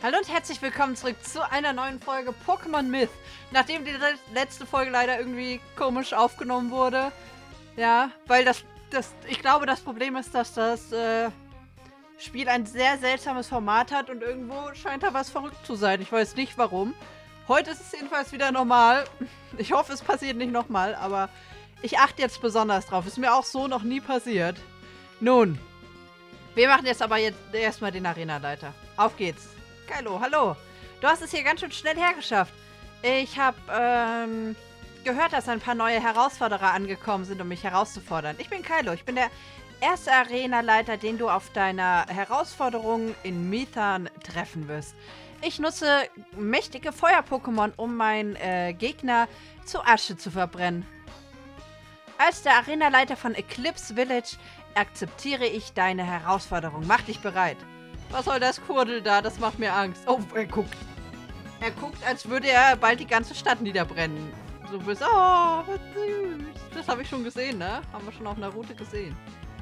Hallo und herzlich willkommen zurück zu einer neuen Folge Pokémon Myth. Nachdem die letzte Folge leider irgendwie komisch aufgenommen wurde. Ja, weil ich glaube, das Problem ist, dass das Spiel ein sehr seltsames Format hat und irgendwo scheint da was verrückt zu sein. Ich weiß nicht warum. Heute ist es jedenfalls wieder normal. Ich hoffe, es passiert nicht nochmal, aber ich achte jetzt besonders drauf. Ist mir auch so noch nie passiert. Nun, wir machen jetzt aber erstmal den Arenaleiter. Auf geht's. Kylo, hallo. Du hast es hier ganz schön schnell hergeschafft. Ich habe gehört, dass ein paar neue Herausforderer angekommen sind, um mich herauszufordern. Ich bin Kylo. Ich bin der erste Arenaleiter, den du auf deiner Herausforderung in Mython treffen wirst. Ich nutze mächtige Feuer-Pokémon, um meinen Gegner zu Asche zu verbrennen. Als der Arenaleiter von Eclipse Village akzeptiere ich deine Herausforderung. Mach dich bereit. Was soll das Kurdel da? Das macht mir Angst. Oh, er guckt. Er guckt, als würde er bald die ganze Stadt niederbrennen. So bist oh, was süß. Das habe ich schon gesehen, ne? Haben wir schon auf einer Route gesehen.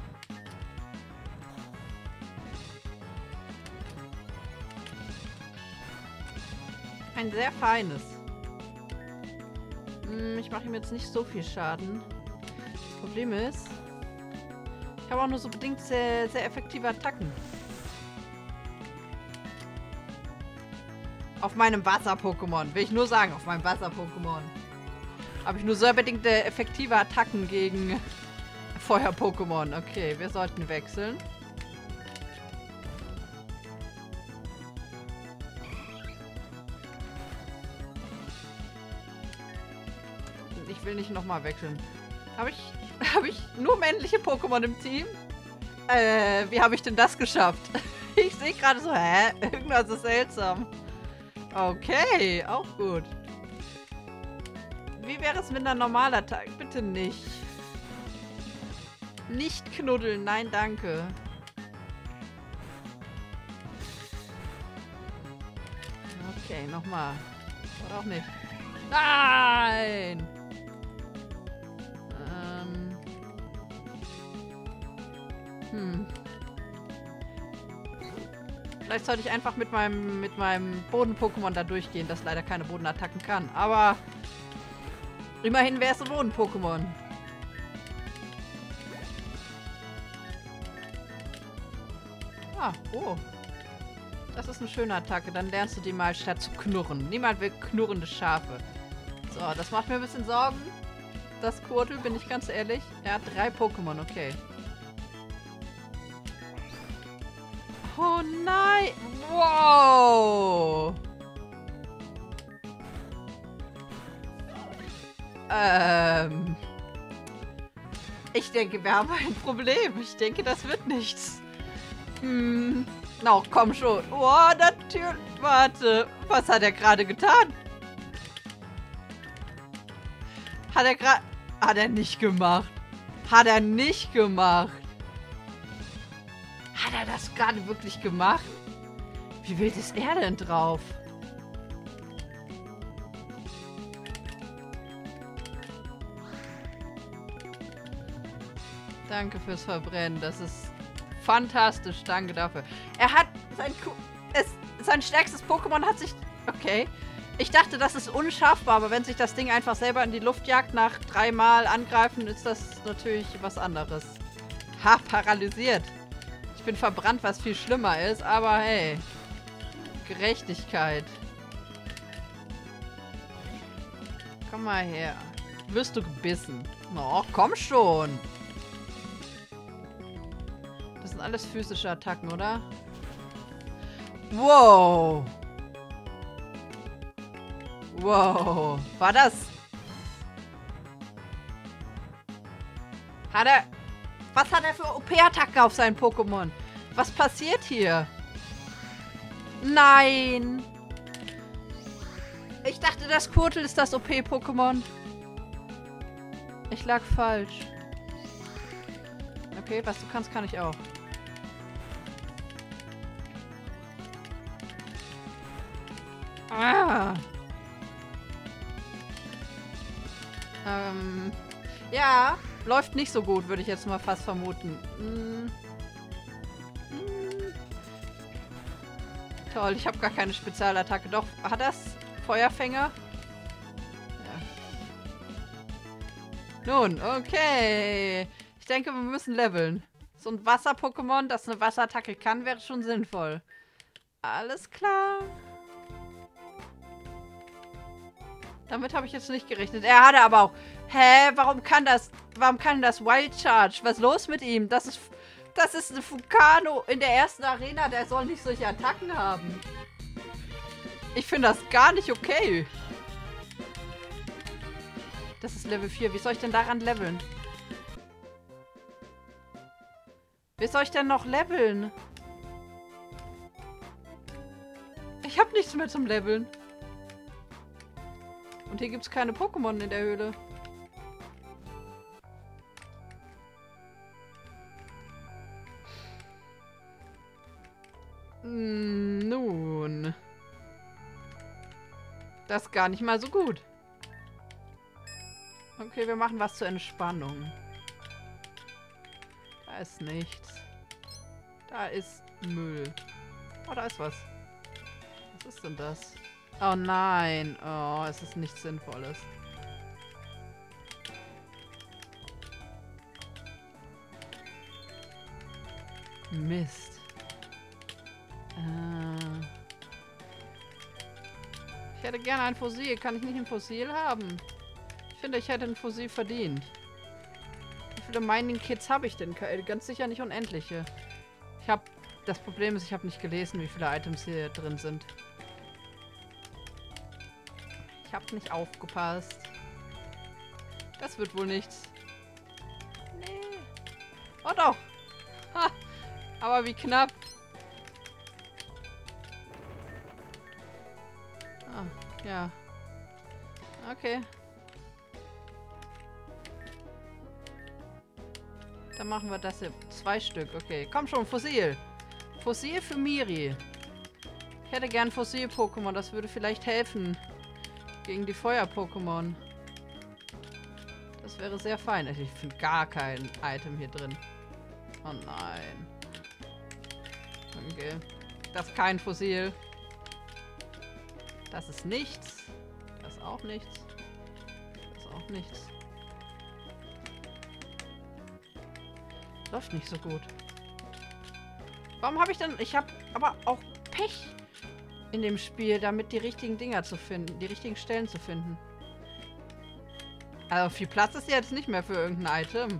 Ein sehr feines. Ich mache ihm jetzt nicht so viel Schaden. Das Problem ist, ich habe auch nur so bedingt sehr, sehr effektive Attacken. Auf meinem Wasser-Pokémon. Will ich nur sagen, auf meinem Wasser-Pokémon. Habe ich nur sehr bedingte effektive Attacken gegen Feuer-Pokémon. Okay, wir sollten wechseln. Ich will nicht nochmal wechseln. Habe ich nur männliche Pokémon im Team? Wie habe ich denn das geschafft? Ich sehe gerade so, hä? Irgendwas ist seltsam. Okay, auch gut. Wie wäre es mit einer Normalattacke? Bitte nicht. Nicht knuddeln, nein, danke. Okay, nochmal. Oder auch nicht. Nein! Vielleicht sollte ich einfach mit meinem Boden-Pokémon da durchgehen, das leider keine Bodenattacken kann. Aber immerhin wäre es ein Boden-Pokémon. Ah, oh. Das ist eine schöne Attacke. Dann lernst du die mal statt zu knurren. Niemand will knurrende Schafe. So, das macht mir ein bisschen Sorgen. Das Squirtle, bin ich ganz ehrlich. Er hat 3 Pokémon, okay. Oh nein! Wow! Ich denke, wir haben ein Problem. Ich denke, das wird nichts. No, komm schon. Oh, natürlich. Warte. Was hat er gerade getan? Hat er nicht gemacht. Hat er nicht gemacht. Hat er das gerade wirklich gemacht? Wie wild ist er denn drauf? Danke fürs Verbrennen. Das ist fantastisch. Danke dafür. Er hat sein stärkstes Pokémon hat sich... Okay. Ich dachte, das ist unschaffbar, aber wenn sich das Ding einfach selber in die Luft jagt nach 3 Mal angreifen, ist das natürlich was anderes. Ha, paralysiert. Ich bin verbrannt, was viel schlimmer ist, aber hey. Gerechtigkeit. Komm mal her. Wirst du gebissen? Oh, komm schon. Das sind alles physische Attacken, oder? Wow. Wow. War das? Was hat er für OP-Attacke auf seinen Pokémon? Was passiert hier? Nein. Ich dachte, das Squirtle ist das OP-Pokémon. Ich lag falsch. Okay, was du kannst, kann ich auch. Ah. Ja, läuft nicht so gut, würde ich jetzt mal fast vermuten. Toll, ich habe gar keine Spezialattacke. Doch, hat das Feuerfänger? Ja. Nun, okay. Ich denke, wir müssen leveln. So ein Wasser-Pokémon, das eine Wasserattacke kann, wäre schon sinnvoll. Alles klar. Damit habe ich jetzt nicht gerechnet. Er hatte aber auch... Hä? Warum kann das Wild Charge? Was ist los mit ihm? Das ist ein Vulcano in der ersten Arena. Der soll nicht solche Attacken haben. Ich finde das gar nicht okay. Das ist Level 4. Wie soll ich denn daran leveln? Wie soll ich denn noch leveln? Ich habe nichts mehr zum Leveln. Und hier gibt es keine Pokémon in der Höhle. Nun. Das ist gar nicht mal so gut. Okay, wir machen was zur Entspannung. Da ist nichts. Da ist Müll. Oh, da ist was. Was ist denn das? Oh nein. Oh, es ist nichts Sinnvolles. Mist. Ich hätte gerne ein Fossil. Kann ich nicht ein Fossil haben? Ich finde, ich hätte ein Fossil verdient. Wie viele Mining-Kits habe ich denn? Ganz sicher nicht unendliche. Das Problem ist, ich habe nicht gelesen, wie viele Items hier drin sind. Ich habe nicht aufgepasst. Das wird wohl nichts. Nee. Oh doch. Ha. Aber wie knapp. Ah, ja. Okay. Dann machen wir das hier. 2 Stück. Okay. Komm schon, Fossil. Fossil für Miri. Ich hätte gern Fossil-Pokémon. Das würde vielleicht helfen. Gegen die Feuer-Pokémon. Das wäre sehr fein. Ich finde gar kein Item hier drin. Oh nein. Okay. Das ist kein Fossil. Das ist nichts. Das ist auch nichts. Das ist auch nichts. Läuft nicht so gut. Warum habe ich denn... Ich habe aber auch Pech in dem Spiel, damit die richtigen Dinger zu finden. Die richtigen Stellen zu finden. Also viel Platz ist jetzt nicht mehr für irgendein Item.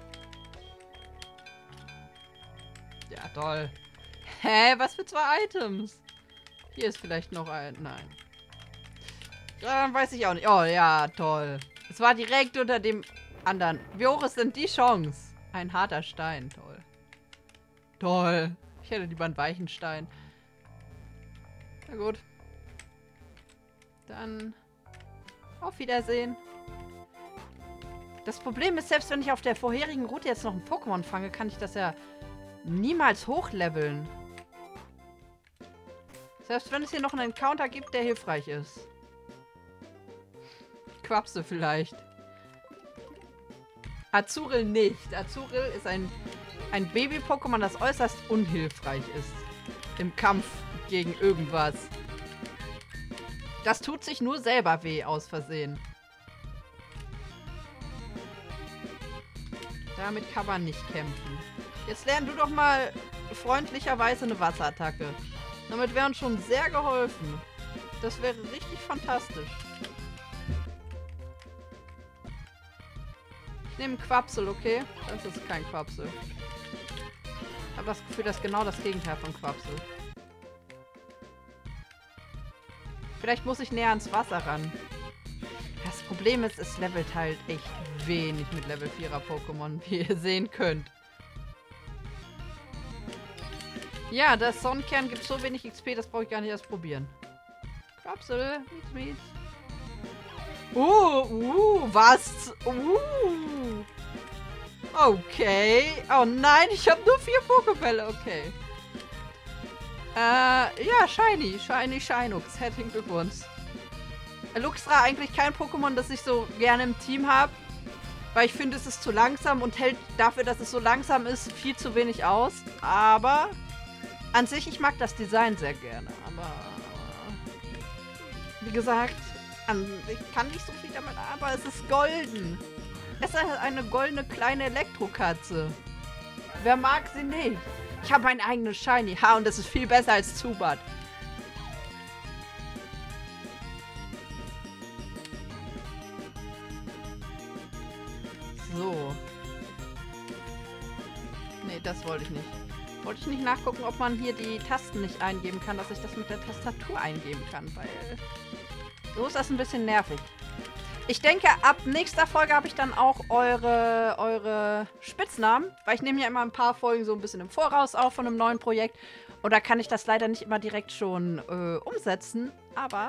Ja, toll. Hä? Was für 2 Items? Hier ist vielleicht noch ein... Nein. Dann weiß ich auch nicht. Oh, ja, toll. Es war direkt unter dem anderen. Wie hoch ist denn die Chance? Ein harter Stein. Toll. Toll. Ich hätte lieber einen weichen Stein. Na gut. Dann auf Wiedersehen. Das Problem ist, selbst wenn ich auf der vorherigen Route jetzt noch ein Pokémon fange, kann ich das ja niemals hochleveln. Selbst wenn es hier noch einen Encounter gibt, der hilfreich ist. Quapse vielleicht. Azurill nicht. Azurill ist ein Baby-Pokémon, das äußerst unhilfreich ist. Im Kampf gegen irgendwas. Das tut sich nur selber weh, aus Versehen. Damit kann man nicht kämpfen. Jetzt lern du doch mal freundlicherweise eine Wasserattacke. Damit wäre uns schon sehr geholfen. Das wäre richtig fantastisch. Ich nehme einen Quapsel, okay? Das ist kein Quapsel. Ich habe das Gefühl, das ist genau das Gegenteil von Quapsel. Vielleicht muss ich näher ans Wasser ran. Das Problem ist, es levelt halt echt wenig mit Level 4er Pokémon, wie ihr sehen könnt. Ja, das Sonnenkern gibt so wenig XP, das brauche ich gar nicht erst probieren. Quapsel, mietz. Was? Okay. Oh nein, ich habe nur 4 Pokébälle. Okay. Ja, Shiny. Shinux. Herzlichen Glückwunsch. Luxra eigentlich kein Pokémon, das ich so gerne im Team habe. Weil ich finde, es ist zu langsam und hält dafür, dass es so langsam ist, viel zu wenig aus. Aber An sich, ich mag das Design sehr gerne, aber wie gesagt, ich kann nicht so viel damit, aber es ist golden. Es ist eine goldene kleine Elektrokatze. Wer mag sie nicht? Ich habe mein eigenes Shiny. Ha, und das ist viel besser als Zubat. So. Nee, das wollte ich nicht. Wollte ich nicht nachgucken, ob man hier die Tasten nicht eingeben kann, dass ich das mit der Tastatur eingeben kann, weil so ist das ein bisschen nervig. Ich denke, ab nächster Folge habe ich dann auch eure Spitznamen, weil ich nehme ja immer ein paar Folgen so ein bisschen im Voraus auf von einem neuen Projekt und da kann ich das leider nicht immer direkt schon umsetzen, aber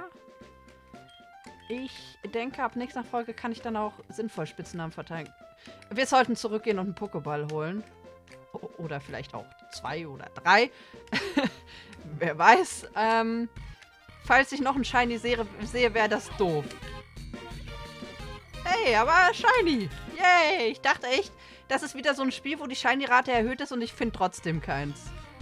ich denke, ab nächster Folge kann ich dann auch sinnvoll Spitznamen verteilen. Wir sollten zurückgehen und einen Pokéball holen. Oder vielleicht auch 2 oder 3. Wer weiß. Falls ich noch einen Shiny sehe, wäre das doof. Hey, aber Shiny. Yay. Ich dachte echt, das ist wieder so ein Spiel, wo die Shiny-Rate erhöht ist und ich finde trotzdem keins.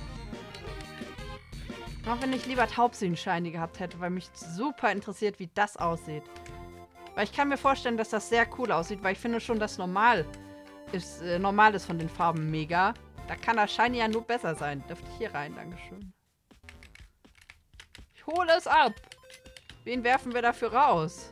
Auch wenn ich lieber Taubsi einen Shiny gehabt hätte, weil mich super interessiert, wie das aussieht. Weil ich kann mir vorstellen, dass das sehr cool aussieht, weil ich finde schon, dass normal ist von den Farben mega. Da kann das Shiny ja nur besser sein. Dürfte ich hier rein? Dankeschön. Ich hole es ab. Wen werfen wir dafür raus?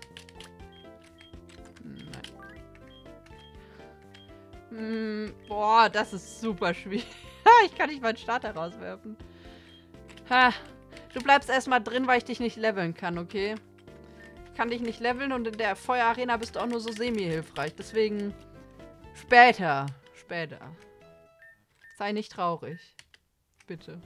Nein. Boah, das ist super schwierig. Ich kann nicht meinen Starter rauswerfen. Ha. Du bleibst erstmal drin, weil ich dich nicht leveln kann, okay? Ich kann dich nicht leveln und in der Feuerarena bist du auch nur so semi-hilfreich. Deswegen später. Später. Sei nicht traurig. Bitte.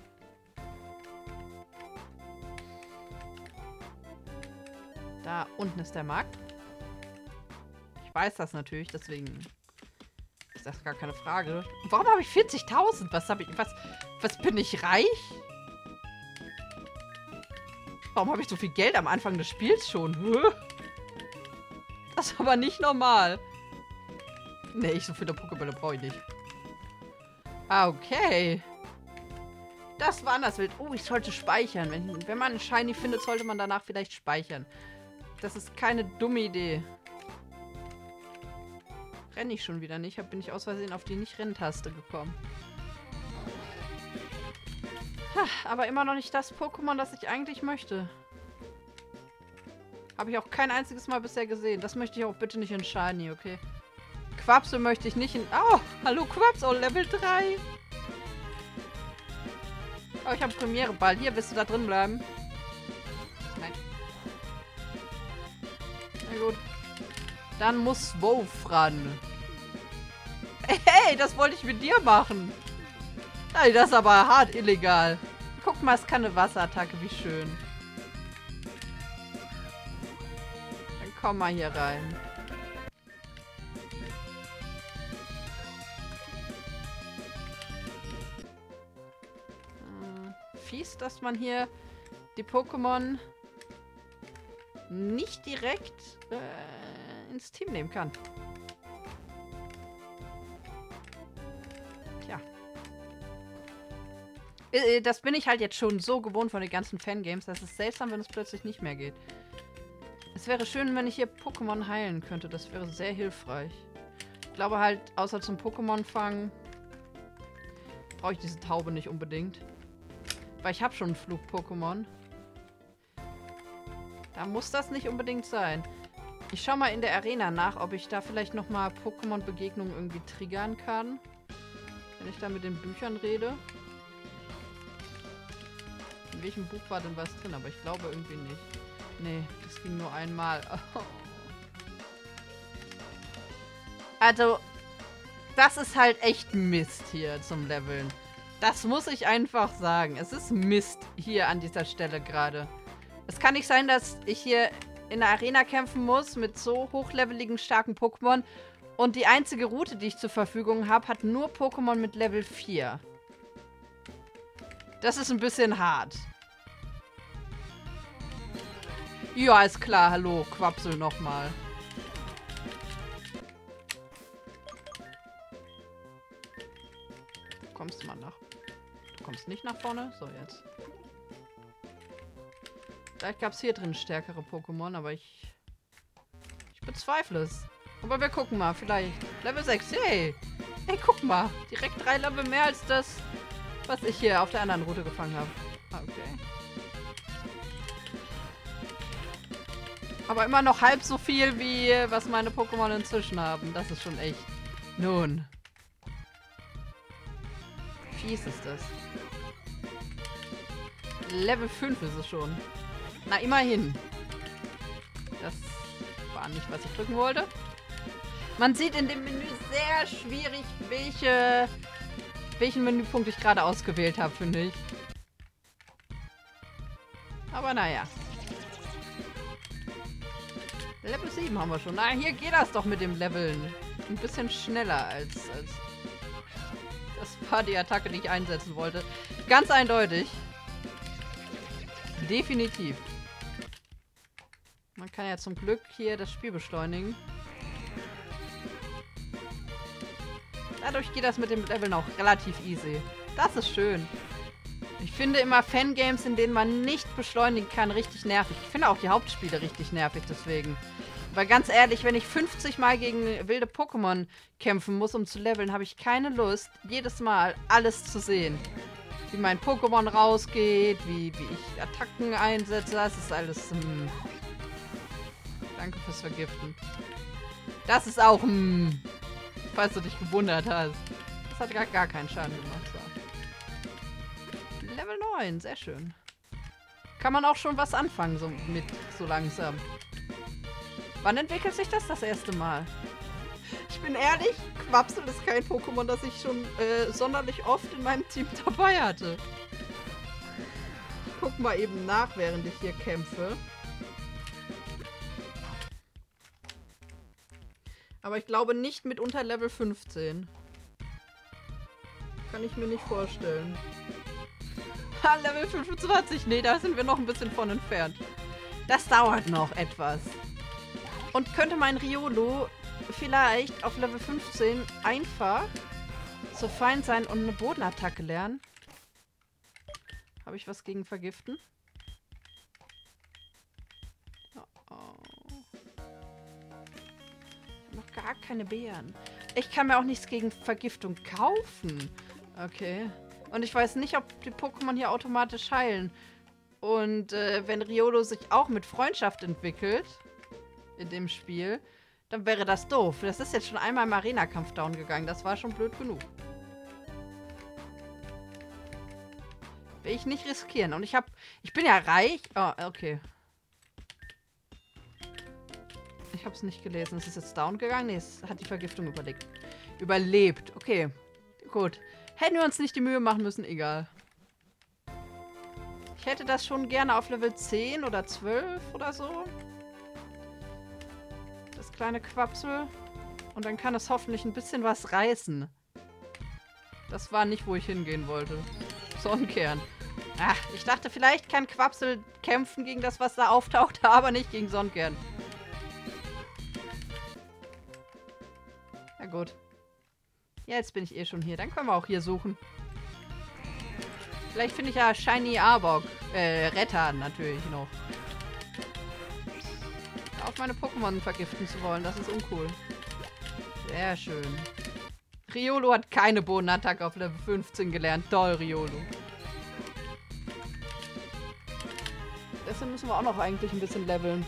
Da unten ist der Markt. Ich weiß das natürlich, deswegen ist das gar keine Frage. Warum habe ich 40.000? Was bin ich reich? Warum habe ich so viel Geld am Anfang des Spiels schon? Das ist aber nicht normal. Nee, so viele Pokébälle brauche ich nicht. Ah, okay. Das war anders wild. Oh, ich sollte speichern. Wenn man einen Shiny findet, sollte man danach vielleicht speichern. Das ist keine dumme Idee. Renne ich schon wieder nicht. Bin ich aus Versehen auf die Nicht-Rennen-Taste gekommen. Aber immer noch nicht das Pokémon, das ich eigentlich möchte. Habe ich auch kein einziges Mal bisher gesehen. Das möchte ich auch bitte nicht in Shiny, okay? Quapsel möchte ich nicht in... Oh, hallo Quapsel, Level 3. Oh, ich habe Premiere-Ball. Hier, willst du da drin bleiben? Nein. Na gut. Dann muss Wolf ran. Hey, das wollte ich mit dir machen. Ey, das ist aber hart illegal. Guck mal, es kann eine Wasserattacke. Wie schön. Dann komm mal hier rein. Fies, dass man hier die Pokémon nicht direkt ins Team nehmen kann. Tja. Das bin ich halt jetzt schon so gewohnt von den ganzen Fangames, dass es seltsam, wenn es plötzlich nicht mehr geht. Es wäre schön, wenn ich hier Pokémon heilen könnte. Das wäre sehr hilfreich. Ich glaube halt, außer zum Pokémon fangen, brauche ich diese Taube nicht unbedingt. Weil ich habe schon ein Flug-Pokémon. Da muss das nicht unbedingt sein. Ich schaue mal in der Arena nach, ob ich da vielleicht nochmal Pokémon-Begegnungen irgendwie triggern kann. Wenn ich da mit den Büchern rede. In welchem Buch war denn was drin? Aber ich glaube irgendwie nicht. Nee, das ging nur einmal. Oh. Also, das ist halt echt Mist hier zum Leveln. Das muss ich einfach sagen. Es ist Mist hier an dieser Stelle gerade. Es kann nicht sein, dass ich hier in der Arena kämpfen muss mit so hochleveligen, starken Pokémon. Und die einzige Route, die ich zur Verfügung habe, hat nur Pokémon mit Level 4. Das ist ein bisschen hart. Ja, ist klar. Hallo, Quapsel nochmal. Kommst du mal nach? Du kommst jetzt nicht nach vorne. So, jetzt. Vielleicht gab es hier drin stärkere Pokémon, aber ich bezweifle es. Aber wir gucken mal, vielleicht. Level 6, hey! Hey, guck mal. Direkt 3 Level mehr als das, was ich hier auf der anderen Route gefangen habe. Ah, okay. Aber immer noch halb so viel, wie was meine Pokémon inzwischen haben. Das ist schon echt. Nun. Fies ist das. Level 5 ist es schon. Na, immerhin. Das war nicht, was ich drücken wollte. Man sieht in dem Menü sehr schwierig, welchen Menüpunkt ich gerade ausgewählt habe, finde ich. Aber naja. Level 7 haben wir schon. Na, hier geht das doch mit dem Leveln. Ein bisschen schneller als das war die Attacke, die ich einsetzen wollte. Ganz eindeutig. Definitiv. Man kann ja zum Glück hier das Spiel beschleunigen. Dadurch geht das mit dem Leveln auch relativ easy. Das ist schön. Ich finde immer Fangames, in denen man nicht beschleunigen kann, richtig nervig. Ich finde auch die Hauptspiele richtig nervig deswegen. Weil ganz ehrlich, wenn ich 50 Mal gegen wilde Pokémon kämpfen muss, um zu leveln, habe ich keine Lust, jedes Mal alles zu sehen. Wie mein Pokémon rausgeht, wie ich Attacken einsetze, das ist alles... Danke fürs Vergiften. Das ist auch... falls du dich gewundert hast. Das hat gar keinen Schaden gemacht. So. Level 9, sehr schön. Kann man auch schon was anfangen so langsam. Wann entwickelt sich das erste Mal? Ich bin ehrlich, Quapsel ist kein Pokémon, das ich schon sonderlich oft in meinem Team dabei hatte. Ich guck mal eben nach, während ich hier kämpfe. Aber ich glaube nicht mit unter Level 15. Kann ich mir nicht vorstellen. Ha, Level 25. Nee, da sind wir noch ein bisschen von entfernt. Das dauert noch etwas. Und könnte mein Riolo vielleicht auf Level 15 einfach so fein sein und eine Bodenattacke lernen? Habe ich was gegen Vergiften? Noch gar keine Beeren. Ich kann mir auch nichts gegen Vergiftung kaufen. Okay. Und ich weiß nicht, ob die Pokémon hier automatisch heilen. Und wenn Riolo sich auch mit Freundschaft entwickelt in dem Spiel, dann wäre das doof. Das ist jetzt schon einmal im Arena-Kampf down gegangen. Das war schon blöd genug. Will ich nicht riskieren. Und ich bin ja reich. Oh, okay. Ich habe es nicht gelesen. Ist es jetzt down gegangen? Nee, es hat die Vergiftung überlebt. Okay, gut. Hätten wir uns nicht die Mühe machen müssen, egal. Ich hätte das schon gerne auf Level 10 oder 12 oder so. Das kleine Quapsel. Und dann kann es hoffentlich ein bisschen was reißen. Das war nicht, wo ich hingehen wollte. Sonnenkern. Ach, ich dachte, vielleicht kann Quapsel kämpfen gegen das, was da auftauchte, aber nicht gegen Sonnenkern. Na gut. Ja, jetzt bin ich eh schon hier. Dann können wir auch hier suchen. Vielleicht finde ich ja Shiny Arbok. Retter natürlich noch. Auf meine Pokémon vergiften zu wollen, das ist uncool. Sehr schön. Riolo hat keine Bodenattacke auf Level 15 gelernt. Toll, Riolo. Deshalb müssen wir auch noch eigentlich ein bisschen leveln.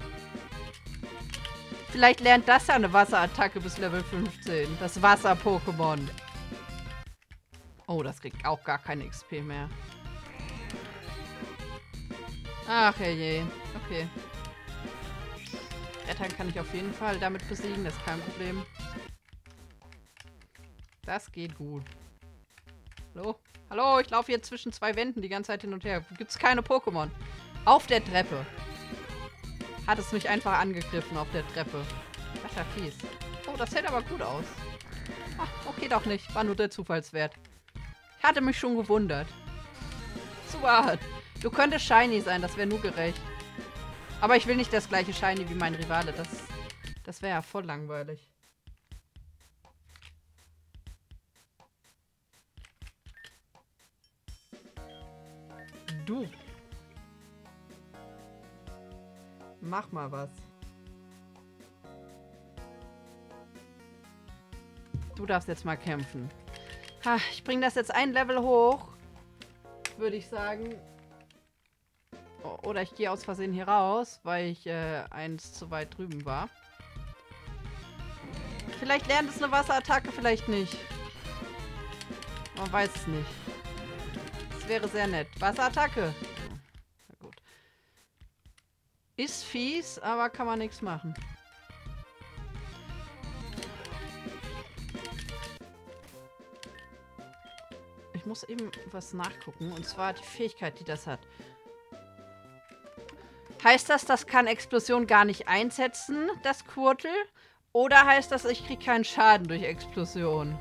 Vielleicht lernt das ja eine Wasserattacke bis Level 15. Das Wasser-Pokémon. Oh, das kriegt auch gar keine XP mehr. Ach je. Okay. Rettern kann ich auf jeden Fall damit besiegen. Das ist kein Problem. Das geht gut. Hallo? Hallo, ich laufe hier zwischen zwei Wänden die ganze Zeit hin und her. Gibt es keine Pokémon? Auf der Treppe. Hat es mich einfach angegriffen auf der Treppe. Das ist ja fies. Oh, das sieht aber gut aus. Ach, okay, doch nicht. War nur der Zufallswert. Ich hatte mich schon gewundert. Super. Du könntest Shiny sein, das wäre nur gerecht. Aber ich will nicht das gleiche Shiny wie mein Rivale. Das wäre ja voll langweilig. Du. Mach mal was. Du darfst jetzt mal kämpfen. Ha, ich bringe das jetzt ein Level hoch. Würde ich sagen. Oder ich gehe aus Versehen hier raus, weil ich eins zu weit drüben war. Vielleicht lernt es eine Wasserattacke, vielleicht nicht. Man weiß es nicht. Das wäre sehr nett. Wasserattacke. Na gut. Ist fies, aber kann man nichts machen. Ich muss eben was nachgucken. Und zwar die Fähigkeit, die das hat. Heißt das, das kann Explosion gar nicht einsetzen, das Quirtle? Oder heißt das, ich kriege keinen Schaden durch Explosion?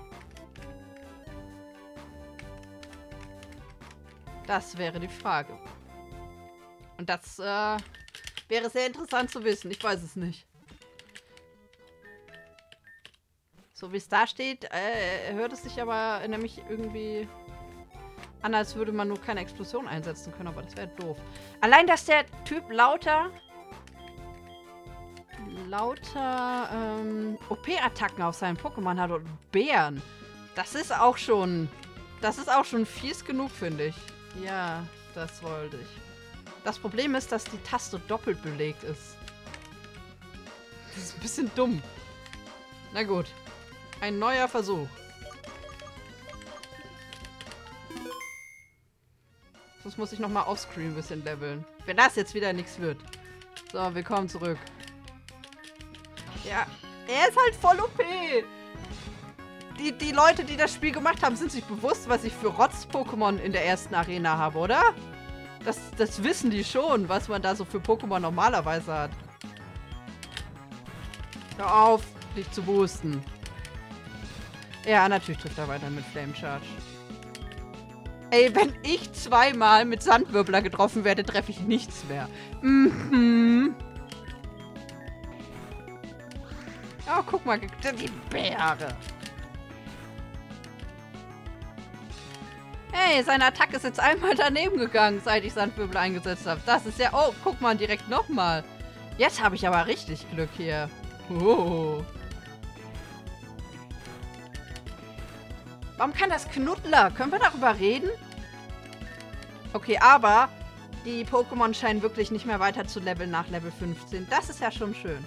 Das wäre die Frage. Und das wäre sehr interessant zu wissen. Ich weiß es nicht. So wie es da steht, hört es sich aber nämlich irgendwie an, als würde man nur keine Explosion einsetzen können. Aber das wäre doof. Allein, dass der Typ lauter OP-Attacken auf seinem Pokémon hat und Bären. Das ist auch schon fies genug, finde ich. Ja, das wollte ich. Das Problem ist, dass die Taste doppelt belegt ist. Das ist ein bisschen dumm. Na gut. Ein neuer Versuch. Sonst muss ich nochmal offscreen ein bisschen leveln. Wenn das jetzt wieder nichts wird. So, willkommen zurück. Ja, er ist halt voll OP. Die Leute, die das Spiel gemacht haben, sind sich bewusst, was ich für Rotz-Pokémon in der ersten Arena habe, oder? Das wissen die schon, was man da so für Pokémon normalerweise hat. Hör auf, dich zu boosten. Ja, natürlich trifft er weiter mit Flame Charge. Ey, wenn ich zweimal mit Sandwirbler getroffen werde, treffe ich nichts mehr. Mhm. Oh, guck mal, die Bäre. Hey, seine Attacke ist jetzt einmal daneben gegangen, seit ich Sandwirbel eingesetzt habe. Das ist ja... Oh, guck mal, direkt nochmal. Jetzt habe ich aber richtig Glück hier. Oh. Warum kann das Knuddler? Können wir darüber reden? Okay, aber die Pokémon scheinen wirklich nicht mehr weiter zu leveln nach Level 15. Das ist ja schon schön.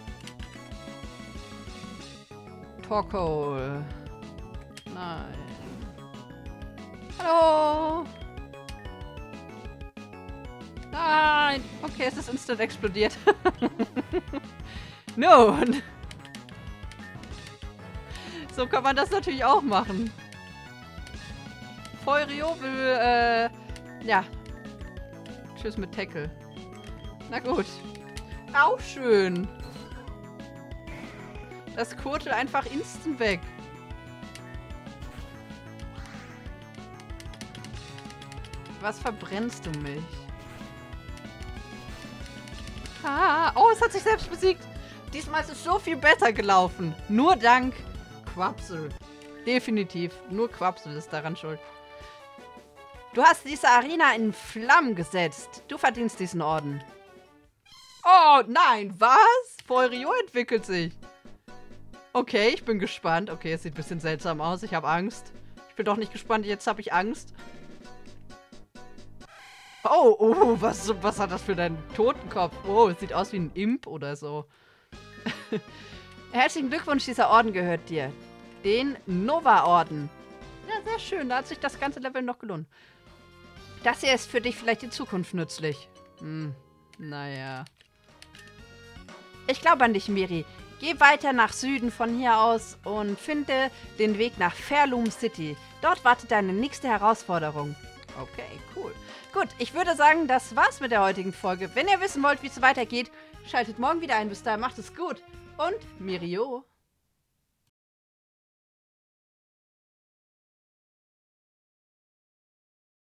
Torkoal. Nein. Hallo. Nein. Okay, es ist instant explodiert. Nun. So kann man das natürlich auch machen. Feuriobel, ja. Tschüss mit Tackle. Na gut. Auch schön. Das Quirtle einfach instant weg. Was verbrennst du mich? Ah, oh, es hat sich selbst besiegt. Diesmal ist es so viel besser gelaufen. Nur dank Quapsel. Definitiv. Nur Quapsel ist daran schuld. Du hast diese Arena in Flammen gesetzt. Du verdienst diesen Orden. Oh, nein, was? Feurio entwickelt sich. Okay, ich bin gespannt. Okay, es sieht ein bisschen seltsam aus. Ich habe Angst. Ich bin doch nicht gespannt. Jetzt habe ich Angst. Oh, was hat das für deinen Totenkopf? Oh, es sieht aus wie ein Imp oder so. Herzlichen Glückwunsch, dieser Orden gehört dir. Den Nova-Orden. Ja, sehr schön. Da hat sich das ganze Level noch gelohnt. Das hier ist für dich vielleicht in Zukunft nützlich. Naja. Ich glaube an dich, Miri. Geh weiter nach Süden von hier aus und finde den Weg nach Fairloom City. Dort wartet deine nächste Herausforderung. Okay, cool. Gut, ich würde sagen, das war's mit der heutigen Folge. Wenn ihr wissen wollt, wie es weitergeht, schaltet morgen wieder ein. Bis dahin, macht es gut. Und Mirio.